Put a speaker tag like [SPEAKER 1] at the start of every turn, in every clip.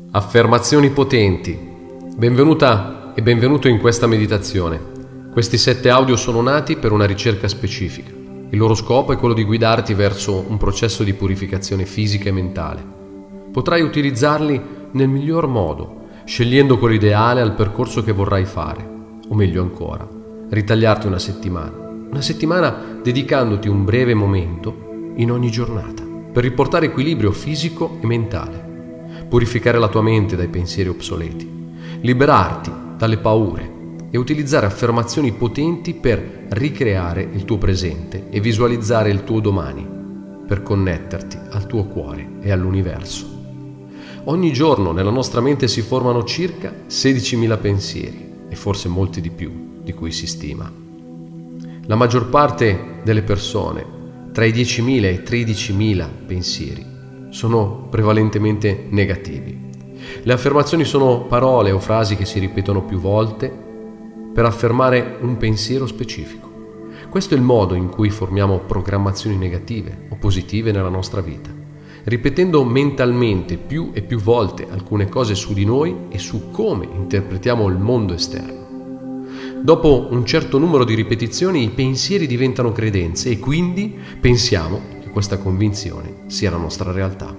[SPEAKER 1] Affermazioni potenti. Benvenuta e benvenuto in questa meditazione. Questi 7 audio sono nati per una ricerca specifica. Il loro scopo è quello di guidarti verso un processo di purificazione fisica e mentale. Potrai utilizzarli nel miglior modo, scegliendo quello ideale al percorso che vorrai fare, o meglio ancora, ritagliarti una settimana dedicandoti un breve momento in ogni giornata, per riportare equilibrio fisico e mentale, purificare la tua mente dai pensieri obsoleti, liberarti dalle paure e utilizzare affermazioni potenti per ricreare il tuo presente e visualizzare il tuo domani, per connetterti al tuo cuore e all'universo. Ogni giorno nella nostra mente si formano circa 16.000 pensieri e forse molti di più di cui si stima. La maggior parte delle persone, tra i 10.000 e i 13.000 pensieri, sono prevalentemente negativi. Le affermazioni sono parole o frasi che si ripetono più volte per affermare un pensiero specifico. Questo è il modo in cui formiamo programmazioni negative o positive nella nostra vita, ripetendo mentalmente più e più volte alcune cose su di noi e su come interpretiamo il mondo esterno. Dopo un certo numero di ripetizioni i pensieri diventano credenze e quindi pensiamo che questa convinzione sia la nostra realtà.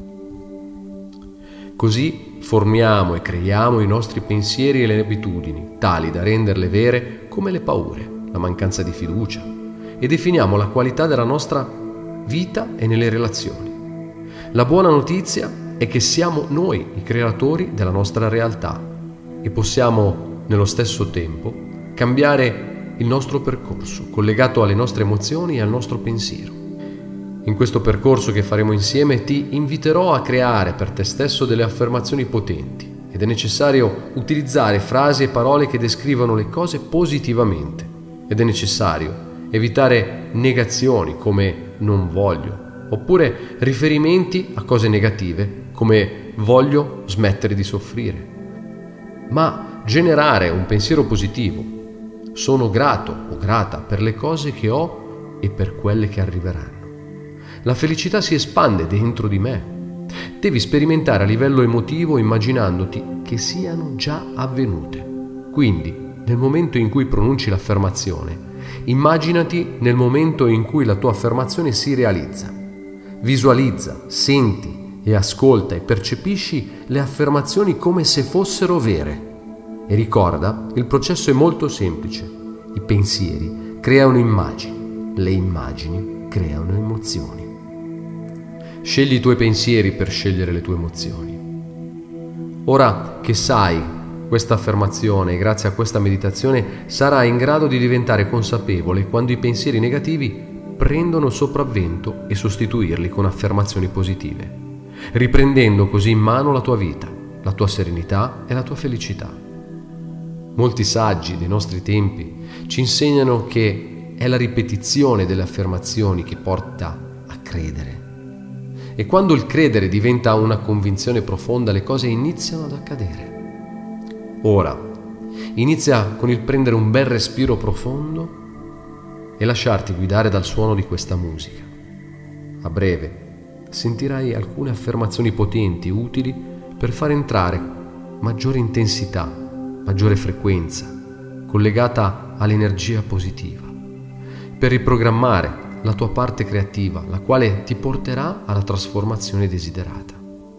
[SPEAKER 1] Così formiamo e creiamo i nostri pensieri e le abitudini, tali da renderle vere come le paure, la mancanza di fiducia, e definiamo la qualità della nostra vita e nelle relazioni. La buona notizia è che siamo noi i creatori della nostra realtà e possiamo, nello stesso tempo, cambiare il nostro percorso, collegato alle nostre emozioni e al nostro pensiero. In questo percorso che faremo insieme ti inviterò a creare per te stesso delle affermazioni potenti ed è necessario utilizzare frasi e parole che descrivano le cose positivamente ed è necessario evitare negazioni come non voglio oppure riferimenti a cose negative come voglio smettere di soffrire, ma generare un pensiero positivo. Sono grato o grata per le cose che ho e per quelle che arriveranno. La felicità si espande dentro di me. Devi sperimentare a livello emotivo immaginandoti che siano già avvenute. Quindi, nel momento in cui pronunci l'affermazione, immaginati nel momento in cui la tua affermazione si realizza. Visualizza, senti e ascolta e percepisci le affermazioni come se fossero vere. E ricorda, il processo è molto semplice. I pensieri creano immagini, le immagini creano emozioni. Scegli i tuoi pensieri per scegliere le tue emozioni. Ora che sai questa affermazione e grazie a questa meditazione sarai in grado di diventare consapevole quando i pensieri negativi prendono sopravvento e sostituirli con affermazioni positive, riprendendo così in mano la tua vita, la tua serenità e la tua felicità. Molti saggi dei nostri tempi ci insegnano che è la ripetizione delle affermazioni che porta a credere. E quando il credere diventa una convinzione profonda, le cose iniziano ad accadere. Ora, inizia con il prendere un bel respiro profondo e lasciarti guidare dal suono di questa musica. A breve sentirai alcune affermazioni potenti, utili per far entrare maggiore intensità, maggiore frequenza, collegata all'energia positiva, per riprogrammare la tua parte creativa, la quale ti porterà alla trasformazione desiderata.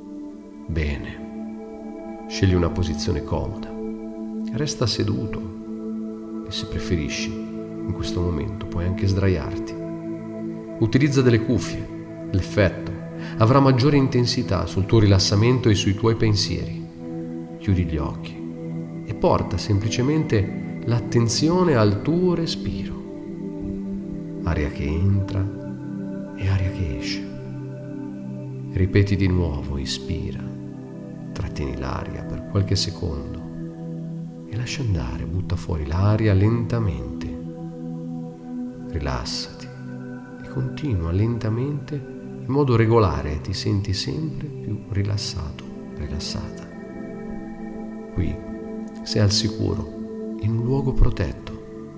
[SPEAKER 1] Bene, scegli una posizione comoda, resta seduto e se preferisci, in questo momento puoi anche sdraiarti. Utilizza delle cuffie, l'effetto avrà maggiore intensità sul tuo rilassamento e sui tuoi pensieri. Chiudi gli occhi e porta semplicemente l'attenzione al tuo respiro. Aria che entra e aria che esce. Ripeti di nuovo, ispira, trattieni l'aria per qualche secondo e lascia andare, butta fuori l'aria lentamente. Rilassati e continua lentamente in modo regolare, ti senti sempre più rilassato, rilassata. Qui sei al sicuro, in un luogo protetto.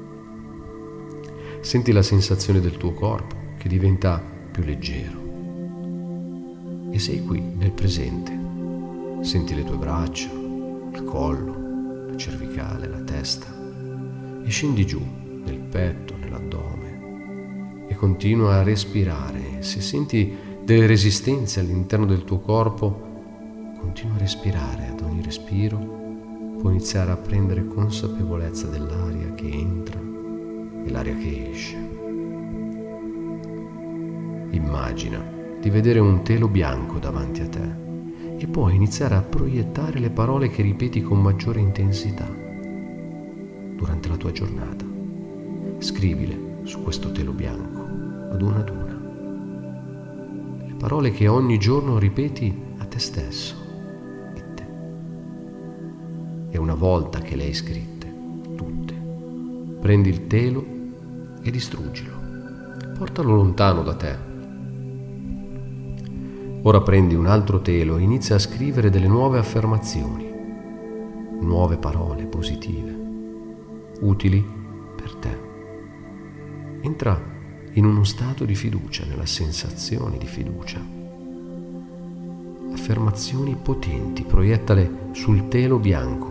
[SPEAKER 1] Senti la sensazione del tuo corpo che diventa più leggero e sei qui nel presente. Senti le tue braccia, il collo, la cervicale, la testa e scendi giù nel petto, nell'addome e continua a respirare. Se senti delle resistenze all'interno del tuo corpo, continua a respirare. Ad ogni respiro puoi iniziare a prendere consapevolezza dell'aria che entra e l'aria che esce. Immagina di vedere un telo bianco davanti a te e puoi iniziare a proiettare le parole che ripeti con maggiore intensità durante la tua giornata. Scrivile su questo telo bianco, ad una. Le parole che ogni giorno ripeti a te stesso. E una volta che le hai scritte, tutte, prendi il telo e distruggilo. Portalo lontano da te. Ora prendi un altro telo e inizia a scrivere delle nuove affermazioni, nuove parole positive, utili per te. Entra in uno stato di fiducia, nella sensazione di fiducia. Affermazioni potenti, proiettale sul telo bianco.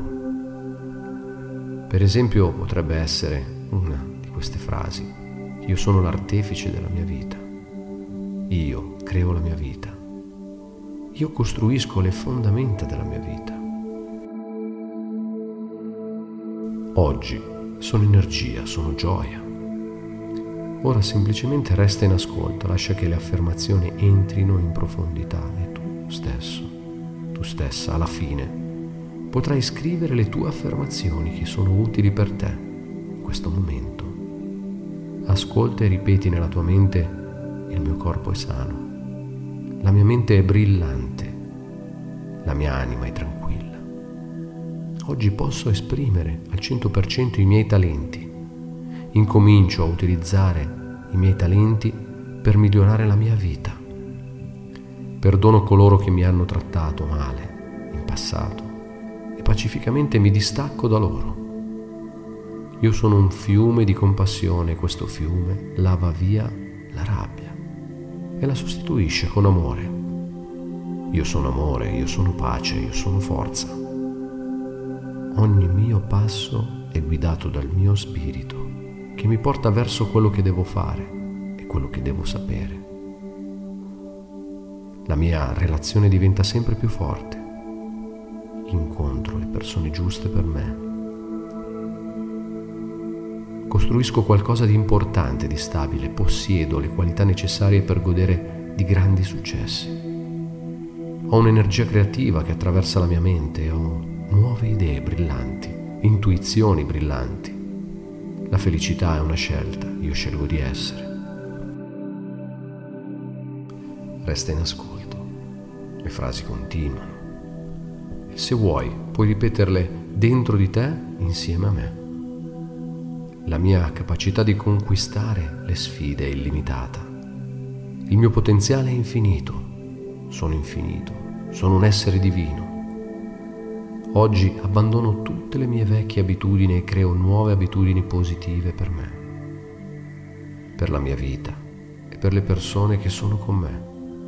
[SPEAKER 1] Per esempio, potrebbe essere una di queste frasi: io sono l'artefice della mia vita. Io creo la mia vita. Io costruisco le fondamenta della mia vita. Oggi sono energia, sono gioia. Ora semplicemente resta in ascolto, lascia che le affermazioni entrino in profondità e tu stesso, tu stessa, alla fine potrai scrivere le tue affermazioni che sono utili per te in questo momento. Ascolta e ripeti nella tua mente: il mio corpo è sano, la mia mente è brillante, la mia anima è tranquilla. Oggi posso esprimere al 100% i miei talenti. Incomincio a utilizzare i miei talenti per migliorare la mia vita. Perdono coloro che mi hanno trattato male in passato e pacificamente mi distacco da loro. Io sono un fiume di compassione e questo fiume lava via la rabbia e la sostituisce con amore. Io sono pace, io sono forza. Ogni mio passo è guidato dal mio spirito che mi porta verso quello che devo fare e quello che devo sapere. La mia relazione diventa sempre più forte. Incontro le persone giuste per me. Costruisco qualcosa di importante, di stabile, possiedo le qualità necessarie per godere di grandi successi. Ho un'energia creativa che attraversa la mia mente e ho nuove idee brillanti, intuizioni brillanti. La felicità è una scelta, io scelgo di essere. Resta in ascolto, le frasi continuano. E se vuoi, puoi ripeterle dentro di te insieme a me. La mia capacità di conquistare le sfide è illimitata. Il mio potenziale è infinito, sono un essere divino. Oggi abbandono tutte le mie vecchie abitudini e creo nuove abitudini positive per me, per la mia vita e per le persone che sono con me.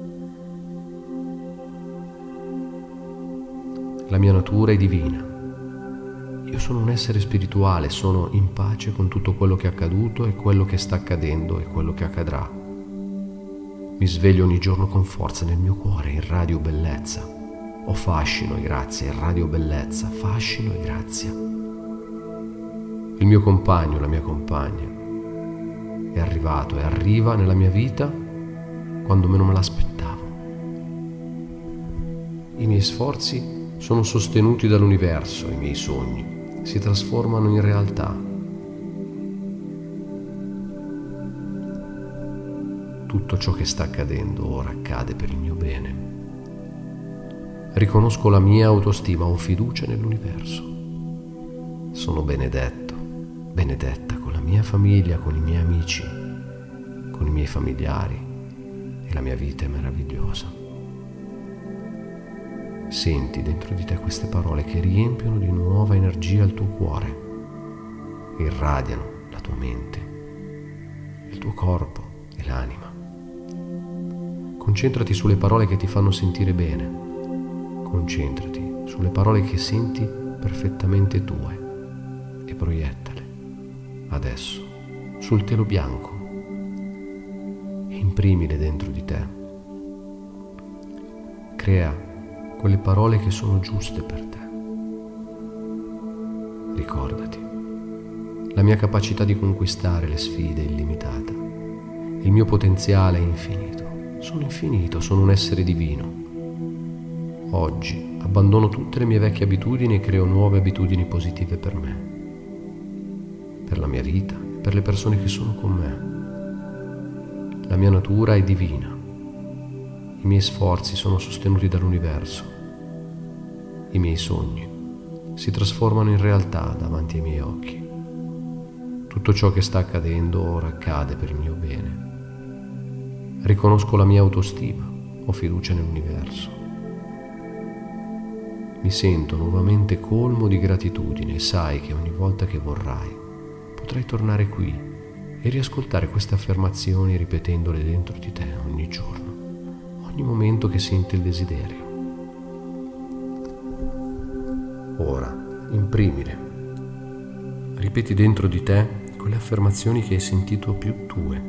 [SPEAKER 1] La mia natura è divina. Io sono un essere spirituale, sono in pace con tutto quello che è accaduto e quello che sta accadendo e quello che accadrà. Mi sveglio ogni giorno con forza, nel mio cuore irradio bellezza. Ho fascino e grazia, irradio bellezza, fascino e grazia. Il mio compagno, la mia compagna è arrivato e arriva nella mia vita quando meno me l'aspettavo. I miei sforzi sono sostenuti dall'universo, i miei sogni si trasformano in realtà. Tutto ciò che sta accadendo ora accade per il mio bene. Riconosco la mia autostima, ho fiducia nell'universo. Sono benedetto, benedetta con la mia famiglia, con i miei amici, con i miei familiari e la mia vita è meravigliosa. Senti dentro di te queste parole che riempiono di nuova energia il tuo cuore, irradiano la tua mente, il tuo corpo e l'anima. Concentrati sulle parole che ti fanno sentire bene. Concentrati sulle parole che senti perfettamente tue e proiettale adesso sul telo bianco e imprimile dentro di te. Crea quelle parole che sono giuste per te. Ricordati, la mia capacità di conquistare le sfide è illimitata. Il mio potenziale è infinito. Sono un essere divino. Oggi abbandono tutte le mie vecchie abitudini e creo nuove abitudini positive per me, per la mia vita e per le persone che sono con me. La mia natura è divina. I miei sforzi sono sostenuti dall'universo. I miei sogni si trasformano in realtà davanti ai miei occhi. Tutto ciò che sta accadendo ora accade per il mio bene. Riconosco la mia autostima, ho fiducia nell'universo. Mi sento nuovamente colmo di gratitudine e sai che ogni volta che vorrai potrai tornare qui e riascoltare queste affermazioni ripetendole dentro di te ogni giorno, ogni momento che senti il desiderio. Ora, imprimile. Ripeti dentro di te quelle affermazioni che hai sentito più tue.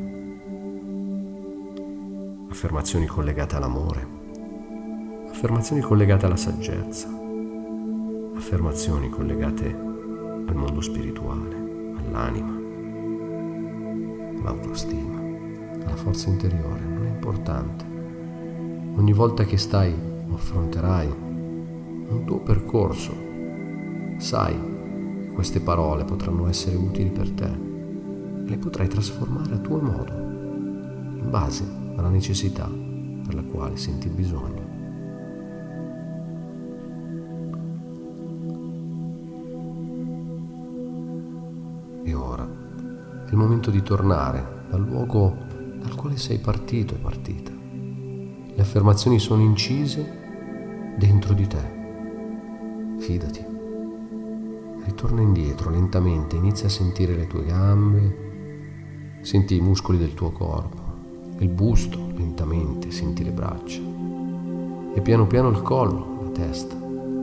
[SPEAKER 1] Affermazioni collegate all'amore, affermazioni collegate alla saggezza, affermazioni collegate al mondo spirituale, all'anima, all'autostima, alla forza interiore. Non è importante. Ogni volta che stai o affronterai un tuo percorso, sai che queste parole potranno essere utili per te e le potrai trasformare a tuo modo, in base alla necessità per la quale senti bisogno. E ora è il momento di tornare dal luogo dal quale sei partito e partita. Le affermazioni sono incise dentro di te. Fidati. Ritorna indietro lentamente, inizia a sentire le tue gambe, senti i muscoli del tuo corpo, il busto, lentamente senti le braccia e piano piano il collo, la testa.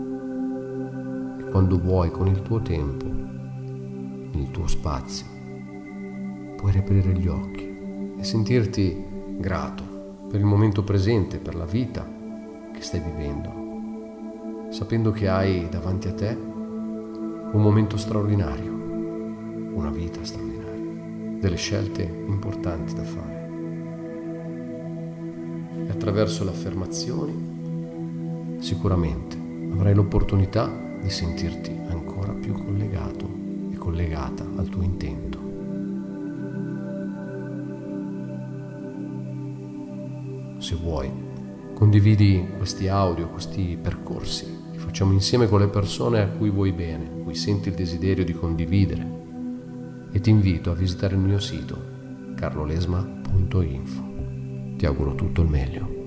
[SPEAKER 1] E quando vuoi, con il tuo tempo, nel tuo spazio, puoi riaprire gli occhi e sentirti grato per il momento presente, per la vita che stai vivendo, sapendo che hai davanti a te un momento straordinario, una vita straordinaria, delle scelte importanti da fare. E attraverso le affermazioni sicuramente avrai l'opportunità di sentirti ancora più collegato e collegata al tuo intento. Se vuoi, condividi questi audio, questi percorsi che facciamo insieme con le persone a cui vuoi bene, a cui senti il desiderio di condividere, e ti invito a visitare il mio sito carlolesma.info. Ti auguro tutto il meglio.